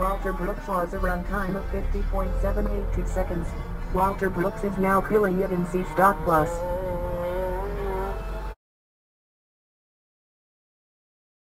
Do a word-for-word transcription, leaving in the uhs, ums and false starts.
Walter Brooks was a runtime of fifty point seven eight two seconds. Walter Brooks is now killing it in C plus.